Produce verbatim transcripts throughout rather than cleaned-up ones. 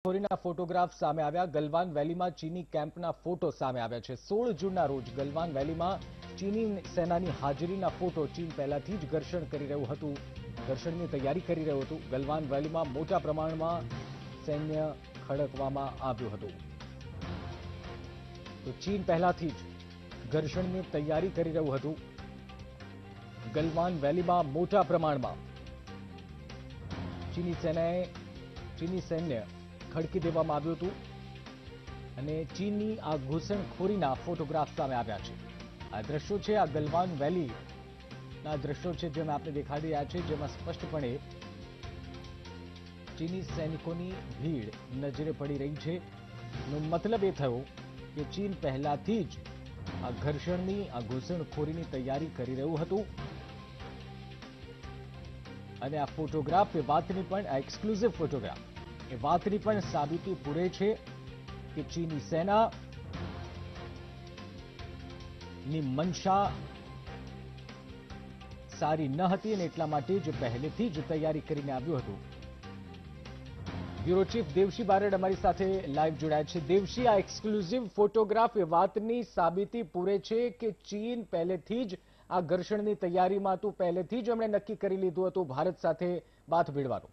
ઘૂસણખોરીના photograph સામે આવ્યા। ગલવાન વેલીમાં ચીની કેમ્પના ફોટો સામે આવ્યા છે। સોળ જૂનના રોજ ગલવાન વેલીમાં ચીની સેનાની હાજરીના ફોટો। ચીન પહેલાથી જ ઘર્ષણ કરી રહ્યું હતું, ઘર્ષણની તૈયારી કરી રહ્યું હતું। ગલવાન વેલીમાં મોટા પ્રમાણમાં સૈન્ય ખડકવામાં આવ્યું હતું, તો ચીન પહેલાથી જ ઘર્ષણની તૈયારી કરી રહ્યું હતું। ગલવાન વેલીમાં મોટા પ્રમાણમાં ચીની સેનાએ ચીની સૈન્ય ખડકી દેવામાં આવ્યું હતું અને ચીનની આ ઘૂસણખોરીના ફોટોગ્રાફ સામે આવ્યા છે। આ દ્રશ્યો છે, આ ગલવાન વેલીના દ્રશ્યો છે જેમાં આપણે દેખાડી રહ્યા છે, જેમાં સ્પષ્ટપણે ચીની સૈનિકોની ભીડ નજરે પડી રહી છે। નો મતલબ એ થયો કે ચીન પહેલાથી જ આ ઘર્ષણની આ ઘૂસણખોરીની તૈયારી કરી રહ્યું હતું અને આ ફોટોગ્રાફ એ વાતની પણ આ એક્સક્લુઝિવ ફોટોગ્રાફ એ વાતની પણ સાબિતી પૂરે છે કે ચીની સેના ની મનસા સારી ન હતી અને એટલા માટે જ પહેલેથી જ તૈયારી કરીને આવ્યું હતું। બ્યુરો ચીફ દેવશી બારડ અમારી સાથે લાઈવ જોડાયા છે। દેવશી, આ એક્સક્લુઝિવ ફોટોગ્રાફ એ વાતની સાબિતી પૂરે છે કે ચીન પહેલેથી જ આ ઘર્ષણની તૈયારીમાં હતું, પહેલેથી જ એમણે નક્કી કરી લીધું હતું ભારત સાથે બાથ ભીડવાનું।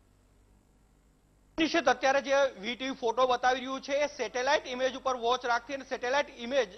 નિશ્ચિત અત્યારે જે વીટીવી ફોટો બતાવી રહ્યું છે એ સેટેલાઇટ ઇમેજ ઉપર વોચ રાખતી અને સેટેલાઇટ ઇમેજ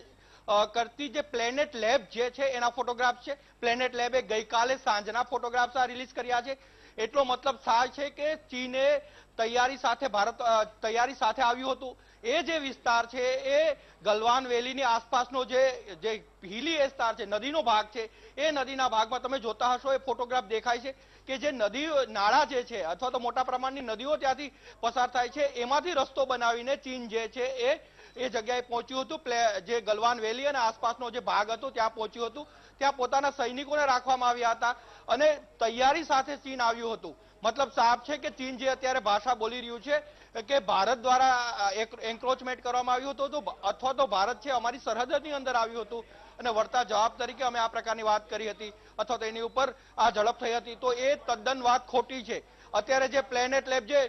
કરતી જે પ્લેનેટ લેબ જે છે એના ફોટોગ્રાફ છે। પ્લેનેટ લેબે ગઈકાલે સાંજના ફોટોગ્રાફ્સ આ રિલીઝ કર્યા છે। એટલો મતલબ થાય છે કે ચીને તૈયારી સાથે ભારત તૈયારી સાથે આવ્યું હતું। એ જે વિસ્તાર છે એ ગલવાન વેલીની આસપાસનો જે જે હિલી વિસ્તાર છે, નદીનો ભાગ છે, એ નદીના ભાગમાં તમે જોતા હશો એ ફોટોગ્રાફ દેખાય છે કે જે નદી નાળા જે છે અથવા તો મોટા પ્રમાણની નદીઓ ત્યાંથી પસાર થાય છે, એમાંથી રસ્તો બનાવીને ચીન જે છે એ એ જગ્યાએ પહોંચ્યું હતું। જે ગલવાન વેલી અને આસપાસનો જે ભાગ હતો ત્યાં પહોંચ્યું હતું। ત્યાં પોતાના સૈનિકોને રાખવામાં આવ્યા હતા અને તૈયારી સાથે ચીન આવ્યું હતું। મતલબ સાફ છે કે ચીન જે અત્યારે ભાષા બોલી રહ્યું છે કે ભારત દ્વારા એન્ક્રોચમેન્ટ કરવામાં આવ્યું હતું અથવા તો ભારત છે અમારી સરહદની અંદર આવ્યું હતું અને વળતા જવાબ તરીકે અમે આ પ્રકારની વાત કરી હતી અથવા તો એની ઉપર આ ઝડપ થઈ હતી, તો એ તદ્દન વાત ખોટી છે। અત્યારે જે પ્લેનેટ લેબ જે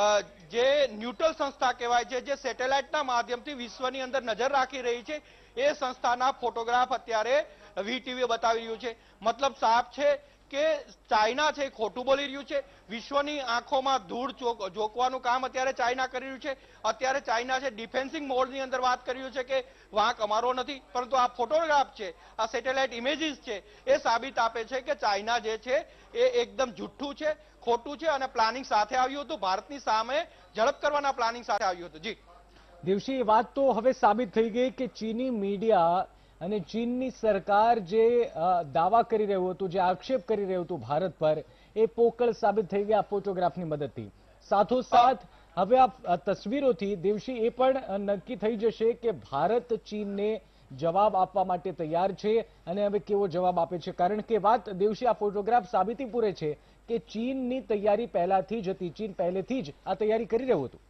જે ન્યુટ્રલ સંસ્થા કહેવાય છે, જે સેટેલાઇટના માધ્યમથી વિશ્વની અંદર નજર રાખી રહી છે, એ સંસ્થાના ફોટોગ્રાફ અત્યારે વીટીવી બતાવી રહ્યું છે। મતલબ સાફ છે કે ચાઇના છે ખોટું બોલી રહ્યું છે। વિશ્વની આંખોમાં ધૂળ ઝોકવાનું કામ અત્યારે ચાઇના કરી રહ્યું છે। અત્યારે ચાઇના છે ડિફેન્સિંગ મોડની અંદર વાત કરી રહ્યું છે કે વાંક અમારો નથી, પરંતુ આ ફોટોગ્રાફ છે, આ સેટેલાઇટ ઇમેજીસ છે, એ સાબિત આપે છે કે ચાઇના જે છે એ એકદમ જુઠ્ઠું છે, ખોટું છે અને પ્લાનિંગ સાથે આવ્યું હતું, ભારતની સામે ઝડપ કરવાના પ્લાનિંગ સાથે આવ્યું હતું। જી દેવશી, એ વાત તો હવે સાબિત થઈ ગઈ કે ચીની મીડિયા અને ચીનની સરકાર જે દાવા કરી રહ્યું હતું, જે આક્ષેપ કરી રહ્યું હતું ભારત પર, એ પોકળ સાબિત થઈ ગયા ફોટોગ્રાફની મદદથી। સાથોસાથ હવે આ તસવીરોથી દેવશી એ પણ નક્કી થઈ જશે કે ભારત ચીનને જવાબ આપવા માટે તૈયાર છે અને હવે કેવો જવાબ આપે છે, કારણ કે વાત દેવશી આ ફોટોગ્રાફ સાબિતી પૂરે છે કે ચીનની તૈયારી પહેલાથી જ હતી, ચીન પહેલેથી જ આ તૈયારી કરી રહ્યું હતું।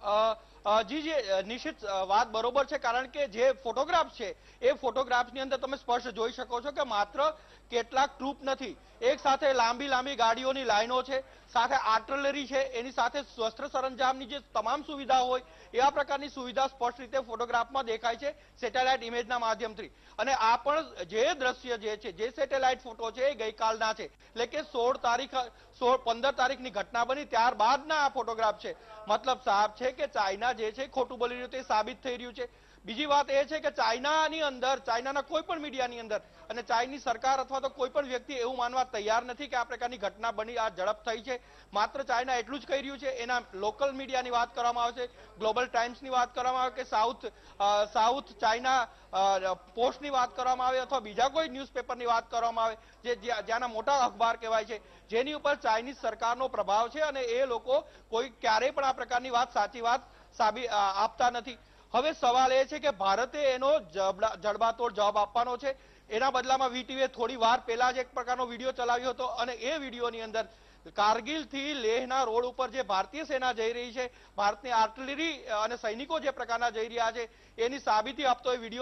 જી જી નિશ્ચિત વાત બરોબર છે, કારણ કે જે ફોટોગ્રાફ છે એ ફોટોગ્રાફની અંદર તમે સ્પષ્ટ જોઈ શકો છો કે માત્ર કેટલાક ટ્રુપ નથી, એક સાથે લાંબી લાંબી ગાડીઓની લાઈનો છે, સાથે આર્ટિલરી છે, એની સાથે શસ્ત્ર સરંજામની જે તમામ સુવિધા હોય એવા પ્રકારની સુવિધા સ્પષ્ટ રીતે ફોટોગ્રાફમાં દેખાય છે સેટેલાઇટ ઇમેજના માધ્યમથી। અને આ પણ જે દ્રશ્ય જે છે, જે સેટેલાઇટ ફોટો છે એ ગઈકાલના છે, એટલે કે સોળ તારીખ સોળ પંદર તારીખની ઘટના બની ત્યારબાદના આ ફોટોગ્રાફ છે। મતલબ સાફ છે કે ચાઇના જે છે ખોટું બોલી રહ્યું તે સાબિત થઈ રહ્યું છે। બીજી વાત એ છે કે ચાઇનાની અંદર, ચાઇનાના કોઈ પણ મીડિયાની અંદર અને ચાઇની સરકાર અથવા તો કોઈ પણ વ્યક્તિ એવું માનવા તૈયાર નથી કે આ પ્રકારની ઘટના બની, આ ઝડપ થઈ છે। માત્ર ચાઇના એટલું જ કહી રહ્યું છે, એના લોકલ મીડિયાની વાત કરવામાં આવે છે, ગ્લોબલ ટાઈમ્સની વાત કરવામાં આવે કે સાઉથ સાઉથ ચાઇના પોસ્ટની વાત કરવામાં આવે અથવા બીજા કોઈ ન્યૂઝપેપરની વાત કરવામાં આવે, જે જ્યાંના મોટા અખબાર કહેવાય છે, જેની ઉપર ચાઇનીઝ સરકારનો પ્રભાવ છે અને એ લોકો કોઈ ક્યારેય પણ આ પ્રકારની વાત સાચી વાત સાબિત આપતા નથી। હવે સવાલ એ છે કે ભારતે એનો જડબાતોડ જવાબ આપવાનો છે। એના બદલામાં વીટીવીએ થોડી વાર પહેલા જ એક પ્રકારનો વિડીયો ચલાવ્યો હતો અને એ વિડીયોની અંદર કારગિલથી લેહના રોડ ઉપર જે ભારતીય સેના જઈ રહી છે, ભારતની આર્ટિલરી અને સૈનિકો જે પ્રકારના જઈ રહ્યા છે એની સાબિતી આપતો એ વિડીયો છે।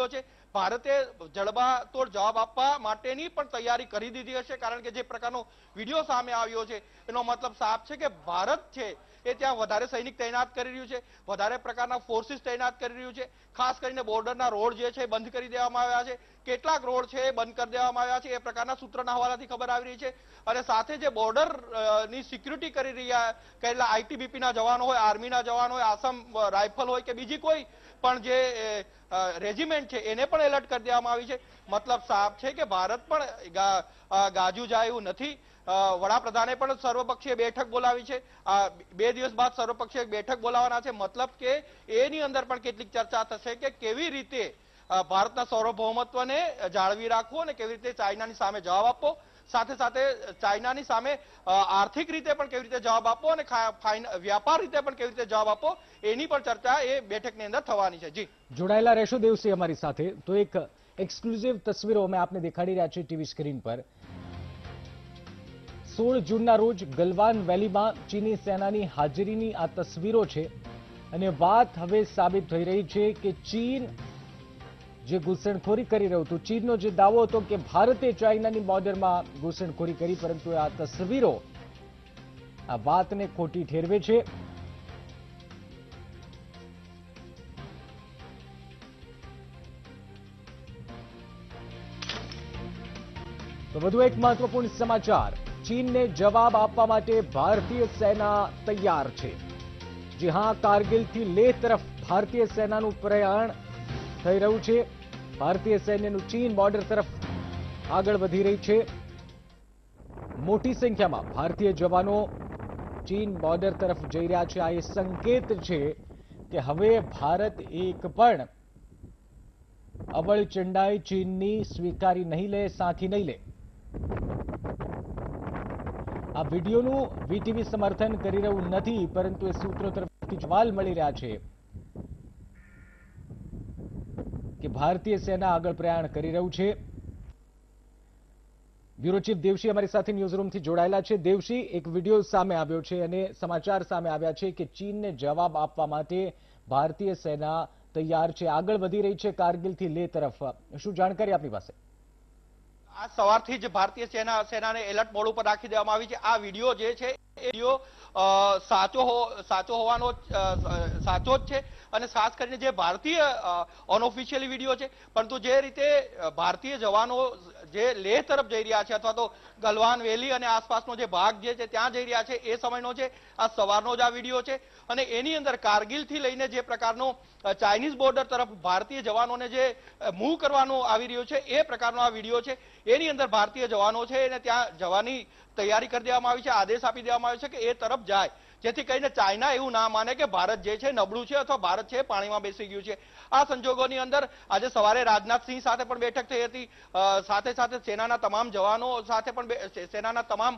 ભારતે જડબાતોડ જવાબ આપવા માટેની પણ તૈયારી કરી દીધી હશે, કારણ કે જે પ્રકારનો વિડીયો સામે આવ્યો છે એનો મતલબ સાફ છે કે ભારત છે એ ત્યાં વધારે સૈનિક તૈનાત કરી રહ્યું છે, વધારે પ્રકારના ફોર્સિસ તૈનાત કરી રહ્યું છે. ખાસ કરીને બોર્ડરના રોડ જે છે બંધ કરી દેવામાં આવ્યા છે, કેટલાક રોડ છે એ બંધ કરી દેવામાં આવ્યા છે, એ પ્રકારના સૂત્રોના હવાલાથી ખબર આવી રહી છે. અને સાથે જે બોર્ડર ની સિક્યુરિટી કરી રહ્યા કરેલા આઈટીબીપી ના જવાનો હોય, આર્મીના જવાનો હોય, આસામ રાઇફલ હોય કે બીજી કોઈ પણ જે રેજિમેન્ટ છે એને પણ એલર્ટ કરી દેવામાં આવી છે. મતલબ સાફ છે કે ભારત પણ ગાજુ જાય એવું નથી. વડાપ્રધાને પણ સર્વપક્ષીય બેઠક બોલાવી છે. બે દિવસ બાદ સર્વપક્ષીય બેઠક બોલાવવાના છે. મતલબ કે એની અંદર પણ કેટલીક ચર્ચા થશે કે કેવી રીતે ભારતના સાર્વભૌમત્વને જાળવી રાખવું અને કેવી રીતે ચાઇનાની સામે જવાબ આપવો, સાથે સાથે ચાઇનાની સામે આર્થિક રીતે પણ કેવી રીતે જવાબ આપવો અને વ્યાપાર રીતે પણ કેવી રીતે જવાબ આપવો, એની પણ ચર્ચા એ બેઠકની અંદર થવાની છે. જી જોડાયેલા રહેશો દેવસિંહ અમારી સાથે. તો એક એક્સક્લુઝિવ તસવીરો અમે આપને દેખાડી રહ્યા છીએ ટીવી સ્ક્રીન પર. સોળ જૂનના રોજ ગલવાન વેલીમાં ચીની સેનાની હાજરીની આ તસવીરો છે. અને વાત હવે સાબિત થઈ રહી છે કે ચીન જે ઘૂસણખોરી કરી રહ્યું હતું, ચીનનો જે દાવો હતો કે ભારતે ચાઇનાની બોર્ડરમાં ઘૂસણખોરી કરી, પરંતુ આ તસવીરો આ વાતને ખોટી ઠેરવે છે. તો વધુ એક મહત્વપૂર્ણ સમાચાર, ચીનને જવાબ આપવા માટે ભારતીય સેના તૈયાર છે. જી હાં, કારગિલથી લેહ તરફ ભારતીય સેનાનું પ્રયાણ થઈ રહ્યું છે. ભારતીય સૈન્યનું ચીન બોર્ડર તરફ આગળ વધી રહી છે. મોટી સંખ્યામાં ભારતીય જવાનો ચીન બોર્ડર તરફ જઈ રહ્યા છે. આ એ સંકેત છે કે હવે ભારત એક પણ અવળચંડાઈ ચીનની સ્વીકારી નહીં લે, સાંખી નહીં લે. આ વિડીયોનું વીટીવી સમર્થન કરી રહ્યું નથી, પરંતુ એ સૂત્રો તરફથી જવાલ મળી રહ્યા છે કે ભારતીય સેના આગળ પ્રયાણ કરી રહ્યું છે. બ્યુરો ચીફ દેવસિંહ અમારી સાથે ન્યૂઝરૂમથી જોડાયેલા છે. દેવસિંહ, એક વિડીયો સામે આવ્યો છે અને સમાચાર સામે આવ્યા છે કે ચીનને જવાબ આપવા માટે ભારતીય સેના તૈયાર છે, આગળ વધી રહી છે કારગિલથી લેહ તરફ. શું જાણકારી આપની પાસે? આ સવારથી જ ભારતીય સેના સેનાને એલર્ટ મોડ ઉપર રાખી દેવામાં આવી છે. આ વિડીયો જે છે એ વિડીયો સાચો સાચો હોવાનો સાચો જ છે. અને ખાસ કરીને જે ભારતીય અનઓફિશિયલી વિડીયો છે, પરંતુ જે રીતે ભારતીય જવાનો જે લેહ તરફ જઈ રહ્યા છે અથવા તો ગલવાન વેલી અને આસપાસનો જે ભાગ જે છે ત્યાં જઈ રહ્યા છે, એ સમયનો છે. આ સવારનો જ આ વિડીયો છે. અને એની અંદર કારગિલથી લઈને જે પ્રકારનો ચાઇનીઝ બોર્ડર તરફ ભારતીય જવાનોને જે મૂવ કરવાનો આવી રહ્યો છે, એ પ્રકારનો આ વિડીયો છે. એની અંદર ભારતીય જવાનો છે એને ત્યાં જવાની તૈયારી કરી દેવામાં આવી છે, આદેશ આપી દેવામાં આવ્યો છે કે એ તરફ જાય, જેથી કરીને ચાઇના એવું ના માને કે ભારત જે છે નબળું છે અથવા ભારત છે પાણીમાં બેસી ગયું છે. આ સંજોગોની અંદર આજે સવારે રાજનાથસિંહ સાથે પણ બેઠક થઈ હતી. સાથે સાથે સેનાના તમામ જવાનો સાથે પણ સેનાના તમામ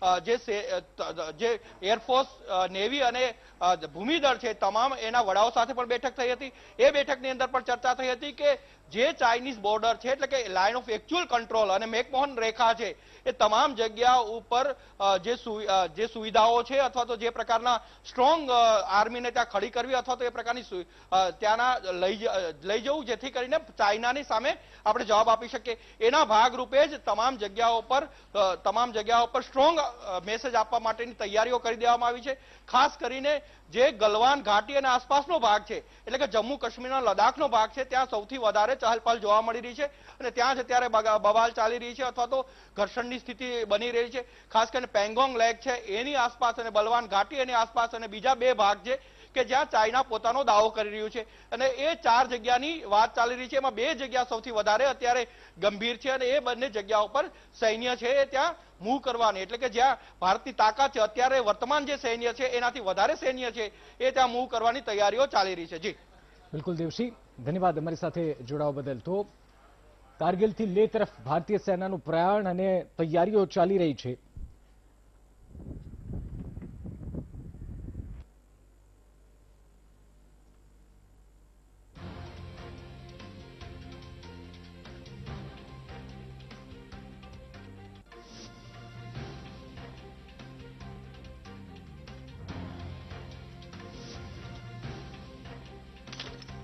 જે એરફોર્સ, નેવી અને ભૂમિદળ છે તમામ એના વડાઓ સાથે પણ બેઠક થઈ હતી. એ બેઠકની અંદર પણ ચર્ચા થઈ હતી કે જે ચાઇનીઝ બોર્ડર છે એટલે કે લાઇન ઓફ એકચ્યુઅલ કંટ્રોલ અને મેકમોહન રેખા છે, એ તમામ જગ્યા ઉપર જે સુવિધાઓ છે અથવા તો જે પ્રકારના સ્ટ્રોંગ આર્મીને ત્યાં ખડી કરવી અથવા તો એ પ્રકારની ત્યાંના લઈ જવું, જેથી કરીને ચાઇનાની સામે આપણે જવાબ આપી શકીએ. એના ભાગરૂપે જ તમામ જગ્યાઓ પર તમામ જગ્યાઓ પર સ્ટ્રોંગ મેસેજ આપવા માટેની તૈયારીઓ કરી દેવામાં આવી છે. ખાસ કરીને જે ગલવાન ઘાટી અને આસપાસનો ભાગ છે એટલે કે જમ્મુ કાશ્મીરના લદ્દાખનો ભાગ છે, ત્યાં સૌથી વધારે ચહલપહલ જોવા મળી રહી છે અને ત્યાં જ અત્યારે બવાલ ચાલી રહી છે અથવા તો ઘર્ષણની સ્થિતિ બની રહી છે. ખાસ કરીને પેંગોંગ લેક છે એની આસપાસ અને બલવાન ઘાટી એની આસપાસ અને બીજા બે ભાગ છે કે જ્યાં ચાઇના પોતાનો દાવો કરી રહ્યું છે. અને એ ચાર જગ્યાની વાત ચાલી રહી છે. એમાં બે જગ્યા સૌથી વધારે અત્યારે ગંભીર છે અને એ બંને જગ્યાઓ પર સૈન્ય છે એ ત્યાં મૂવ કરવાની, એટલે કે જ્યાં ભારતની તાકાત છે અત્યારે વર્તમાન જે સૈન્ય છે એનાથી વધારે સૈન્ય છે એ ત્યાં મૂવ કરવાની તૈયારીઓ ચાલી રહી છે. જી બિલકુલ દેવસિંહ, ધન્યવાદ અમારી સાથે જોડાવા બદલ. તો કારગિલથી લેહ તરફ ભારતીય સેનાનું પ્રયાણ અને તૈયારીઓ ચાલી રહી છે.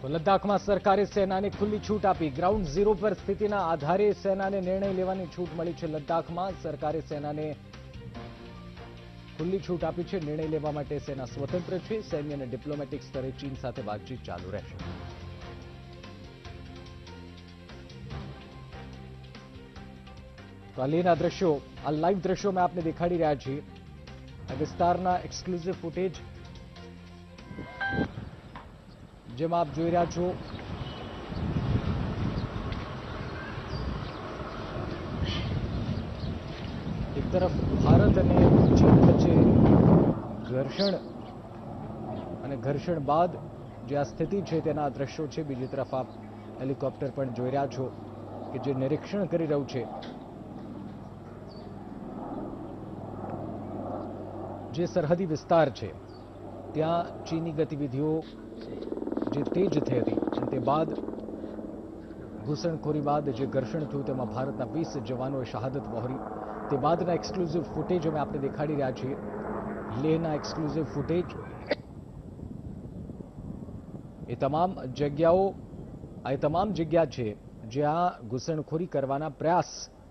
તો લદ્દાખમાં સરકારે સેનાને ખુલ્લી છૂટ આપી. ગ્રાઉન્ડ ઝીરો પર સ્થિતિના આધારે સેનાને નિર્ણય લેવાની છૂટ મળી છે. લદ્દાખમાં સરકારે સેનાને ખુલ્લી છૂટ આપી છે. નિર્ણય લેવા માટે સેના સ્વતંત્ર છે. સૈન્ય અને ડિપ્લોમેટિક સ્તરે ચીન સાથે વાતચીત ચાલુ રહેશે. તો આ લેહના દ્રશ્યો, આ લાઈવ દ્રશ્યો મેં આપને દેખાડી રહ્યા છીએ. આ વિસ્તારના એક્સક્લુઝિવ ફૂટેજ જેમાં આપ જોઈ રહ્યા છો એક તરફ ભારત અને ચીન વચ્ચે ઘર્ષણ અને ઘર્ષણ બાદ જે આ સ્થિતિ છે તેના દ્રશ્યો છે. બીજી તરફ આપ હેલિકોપ્ટર પણ જોઈ રહ્યા છો કે જે નિરીક્ષણ કરી રહ્યું છે. જે સરહદી વિસ્તાર છે ત્યાં ચીની ગતિવિધિઓ જે તેજ થઈ હતી અને તે બાદ ઘૂસણખોરી બાદ જે ઘર્ષણ થયું તેમાં ભારતના વીસ જવાનોએ શહાદત વહોરી. તે બાદના એક્સક્લુઝિવ ફૂટેજ અમે આપણે દેખાડી રહ્યા છીએ. લેહના એક્સક્લુઝિવ ફૂટેજ. એ તમામ જગ્યાઓ આ તમામ જગ્યા છે જ્યાં ઘૂસણખોરી કરવાના પ્રયાસ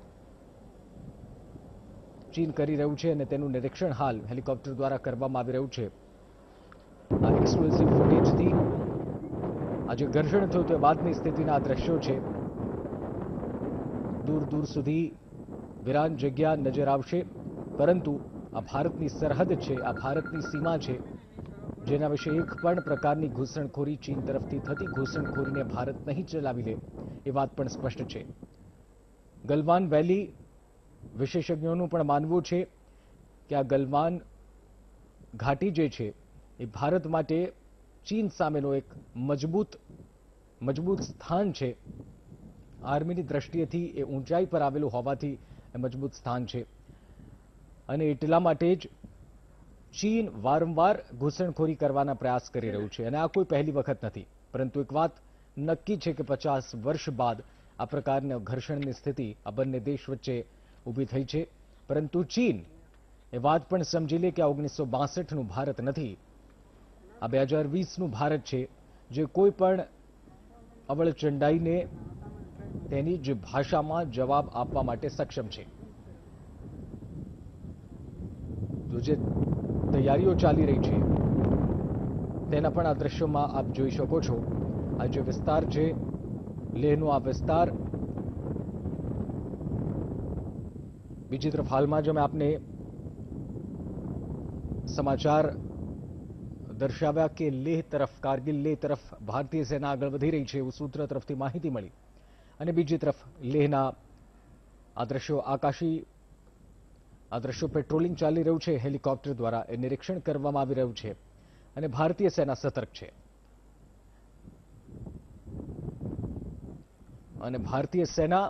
ચીન કરી રહ્યું છે અને તેનું નિરીક્ષણ હાલ હેલિકોપ્ટર દ્વારા કરવામાં આવી રહ્યું છે. આ એક્સક્લુઝિવ ફૂટેજથી આજે ઘર્ષણ થયું તે બાદની સ્થિતિના દ્રશ્યો છે. દૂર દૂર સુધી વિરાન જગ્યા નજર આવશે, પરંતુ આ ભારતની સરહદ છે, આ ભારતની સીમા છે, જેના વિશે એક પણ પ્રકારની ઘૂસણખોરી ચીન તરફથી થતી ઘૂસણખોરીને ભારત નહીં ચલાવી લે એ વાત પણ સ્પષ્ટ છે. ગલવાન વેલી વિશેષજ્ઞોનું પણ માનવું છે કે આ ગલવાન ઘાટી જે છે એ ભારત માટે ચીન સામેનો એક મજબૂત મજબૂત સ્થાન છે. આર્મીની દ્રષ્ટિએથી એ ઊંચાઈ પર આવેલું હોવાથી એ મજબૂત સ્થાન છે અને એટલા માટે જ ચીન વારંવાર ઘૂસણખોરી કરવાના પ્રયાસ કરી રહ્યું છે. અને આ કોઈ પહેલી વખત નથી, પરંતુ એક વાત નક્કી છે કે પચાસ વર્ષ બાદ આ પ્રકારના ઘર્ષણની સ્થિતિ આ બંને દેશ વચ્ચે ઊભી થઈ છે. પરંતુ ચીન એ વાત પણ સમજી લે કે આ ઓગણીસો બાસઠનું ભારત નથી, આ બે હજાર વીસનું ભારત છે, જે કોઈ પણ અવળચંડાઈને તેની જ ભાષામાં જવાબ આપવા માટે સક્ષમ છે. તો જે તૈયારીઓ ચાલી રહી છે તેના પણ આ દ્રશ્યોમાં આપ જોઈ શકો છો. આ જે વિસ્તાર છે લેહનો આ વિસ્તાર. બીજી તરફ હાલમાં જ અમે આપને સમાચાર દર્શાવ્યા કે લેહ તરફ, કારગિલ લેહ તરફ ભારતીય સેના આગળ વધી રહી છે એવું સૂત્ર તરફથી માહિતી મળી. અને બીજી તરફ લેહના આ દ્રશ્યો આકાશી આ દ્રશ્યો પેટ્રોલિંગ ચાલી રહ્યું છે. હેલિકોપ્ટર દ્વારા એ નિરીક્ષણ કરવામાં આવી રહ્યું છે અને ભારતીય સેના સતર્ક છે. અને ભારતીય સેના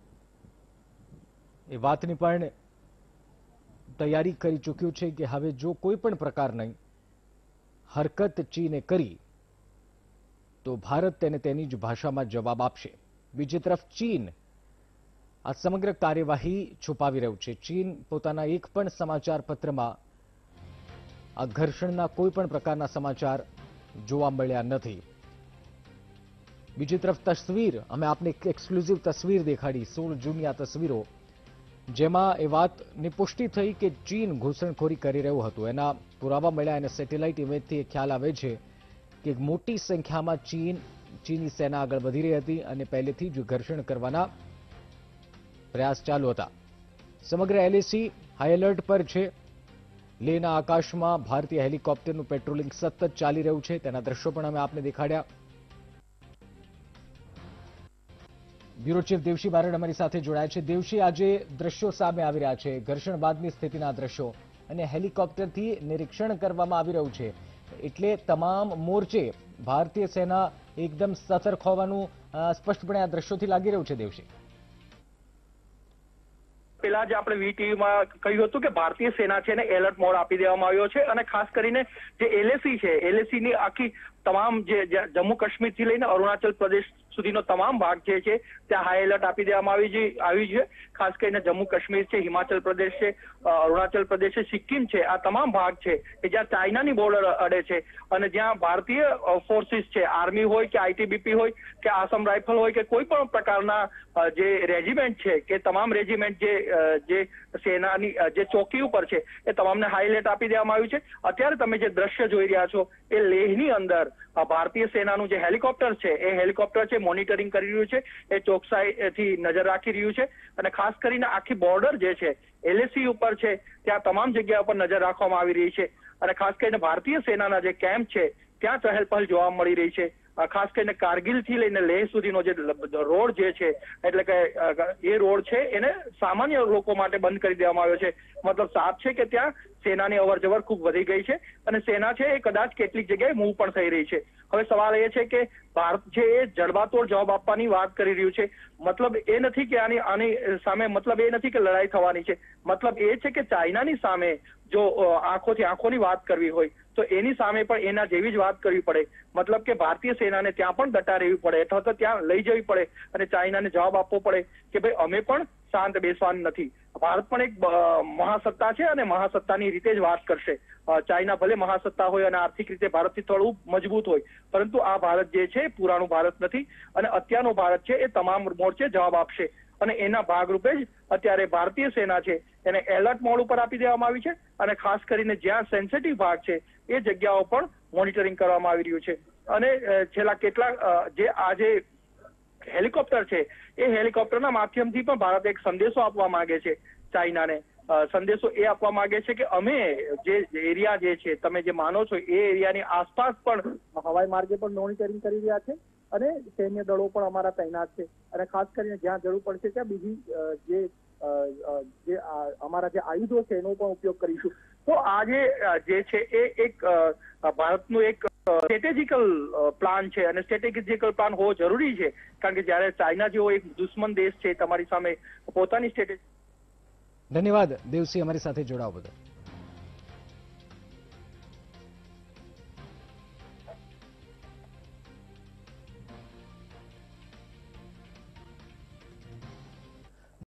એ વાતની પણ તૈયારી કરી ચૂક્યું છે કે હવે જો કોઈ પણ પ્રકારની હરકત ચીને કરી તો ભારત તેને તેની જ ભાષામાં જવાબ આપશે. બીજી તરફ ચીન આ સમગ્ર કાર્યવાહી છુપાવી રહ્યું છે. ચીન પોતાના એક પણ સમાચાર પત્રમાં આ ઘર્ષણના કોઈ પણ પ્રકારના સમાચાર જોવા મળ્યા નથી. બીજી તરફ તસવીર અમે આપને એક એક્સક્લુઝિવ તસવીર દેખાડી સોળ જૂનની આ તસવીરો, જેમાં એ વાતની પુષ્ટિ થઈ કે ચીન ઘૂસણખોરી કરી રહ્યું હતું. એના પુરાવા મળ્યા અને સેટેલાઇટ ઇમેજથી એ ખ્યાલ આવે છે કે મોટી સંખ્યામાં ચીન ચીની સેના આગળ વધી રહી હતી અને પહેલેથી જ ઘર્ષણ કરવાના પ્રયાસ ચાલુ હતા. સમગ્ર એલએસી હાઈ એલર્ટ પર છે. લેહના આકાશમાં ભારતીય હેલિકોપ્ટરનું પેટ્રોલિંગ સતત ચાલી રહ્યું છે. તેના દ્રશ્યો પણ અમે આપને દેખાડ્યા. બ્યુરો ચીફ દેવશી બારડ અમારી સાથે જોડાયા છે. દેવશી, આજે દ્રશ્યો સામે આવી રહ્યા છે, ઘર્ષણ બાદની સ્થિતિના દ્રશ્યો, અને હેલિકોપ્ટરથી નિરીક્ષણ કરવામાં આવી રહ્યું છે, એટલે તમામ મોરચે ભારતીય સેના એકદમ સતર્ક હોવાનું સ્પષ્ટપણે આ દ્રશ્યોથી લાગી રહ્યું છે. દેવશી, પેલા જે આપણે વીટીવીમાં કહ્યું હતું કે ભારતીય સેના છે ને એલર્ટ મોડ આપી દેવામાં આવ્યો છે અને ખાસ કરીને જે એલએસી છે, એલએસી ની આખી તમામ જે જમ્મુ કાશ્મીર થી લઈને અરુણાચલ પ્રદેશ સુધીનો તમામ ભાગ જે છે ત્યાં હાઈ એલર્ટ આપી દેવામાં આવી આવી છે. ખાસ કરીને જમ્મુ કાશ્મીર છે, હિમાચલ પ્રદેશ છે, અરુણાચલ પ્રદેશ છે, સિક્કિમ છે, આ તમામ ભાગ છે કે જ્યાં ચાઇનાની બોર્ડર અડે છે અને જ્યાં ભારતીય ફોર્સિસ છે, આર્મી હોય કે આઈટીબીપી હોય કે આસામ રાઇફલ હોય કે કોઈ પણ પ્રકારના જે રેજિમેન્ટ છે કે તમામ રેજિમેન્ટ જે જે સેનાની જે ચોકી ઉપર છે એ તમામને હાઈ એલર્ટ આપી દેવામાં આવ્યું છે. અત્યારે તમે જે દ્રશ્ય જોઈ રહ્યા છો એ લેહની અંદર ભારતીય સેનાનું જે હેલિકોપ્ટર છે એ હેલિકોપ્ટર છે મોનિટરિંગ કરી રહ્યું છે, એ ચોકસાઈથી નજર રાખી રહ્યું છે અને ખાસ કરીને આખી બોર્ડર જે છે એલએસી ઉપર છે ત્યાં તમામ જગ્યા પર નજર રાખવામાં આવી રહી છે અને ખાસ કરીને ભારતીય સેનાના જે કેમ્પ છે ત્યાં ચહેલ પહલ જોવા મળી રહી છે. ખાસ કરીને કારગિલ થી લઈને લેહ સુધીનો જે રોડ જે છે એટલે કે એ રોડ છે એને સામાન્ય લોકો માટે બંધ કરી દેવામાં આવ્યો છે. મતલબ સાફ છે કે ત્યાં સેનાની અવર જવર ખૂબ વધી ગઈ છે અને સેના છે એ કદાચ કેટલીક જગ્યાએ મૂવ પણ થઈ રહી છે. હવે સવાલ એ છે કે ભારત છે એ જડબાતોડ જવાબ આપવાની વાત કરી રહ્યું છે. મતલબ એ નથી કે આની આની સામે મતલબ એ નથી કે લડાઈ થવાની છે. મતલબ એ છે કે ચાઇનાની સામે જો આંખોથી આંખોની વાત કરવી હોય તો એની સામે પણ એના જેવી જ વાત કરવી પડે. મતલબ કે ભારતીય સેનાને ત્યાં પણ ડટા રહેવી પડે અથવા તો ત્યાં લઈ જવી પડે અને ચાઇનાને જવાબ આપવો પડે કે ભાઈ અમે પણ શાંત બેસવાનું નથી. ભારત પણ એક મહાસત્તા છે અને મહાસત્તાની રીતે જ વાત કરશે. ચાઇના ભલે મહાસત્તા હોય અને આર્થિક રીતે ભારતથી થોડું મજબૂત હોય પરંતુ આ ભારત જે છે પુરાણું ભારત નથી અને અત્યારનું ભારત છે એ તમામ મોરચે જવાબ આપશે અને એના ભાગરૂપે જ અત્યારે ભારતીય સેના છે એને એલર્ટ મોડ ઉપર આપી દેવામાં આવી છે અને ખાસ કરીને જ્યાં સેન્સિટિવ ભાગ છે એ જગ્યાઓ પણ મોનિટરિંગ કરવામાં આવી રહ્યું છે. અને છેલ્લા કેટલાક જે આ જે હેલિકોપ્ટર છે એ હેલિકોપ્ટરના માધ્યમથી પણ ભારત એક સંદેશો આપવા માંગે છે ચાઇનાને. સંદેશો એ આપવા માંગે છે કે અમે જે એરિયા જે છે તમે જે માનો છો એ એરિયાની આસપાસ પણ હવાઈ માર્ગે પણ મોનિટરિંગ કરી રહ્યા છે અને સૈન્ય દળો પણ અમારા તૈનાત છે અને ખાસ કરીને જ્યાં જરૂર પડશે ત્યાં બીજી જે જે અમારા જે આયુધો છે એનો પણ ઉપયોગ કરીશું. તો આ જે છે એ એક ભારતનું એક સ્ટ્રેટેજિકલ પ્લાન છે અને સ્ટ્રેટેજિકલ પ્લાન હોવો જરૂરી છે કારણ કે જયારે ચાઇના જેવો એક દુશ્મન દેશ છે તમારી સામે પોતાની સ્ટ્રેટેજી. ધન્યવાદ દેવસિંહ અમારી સાથે જોડાવા બદલ.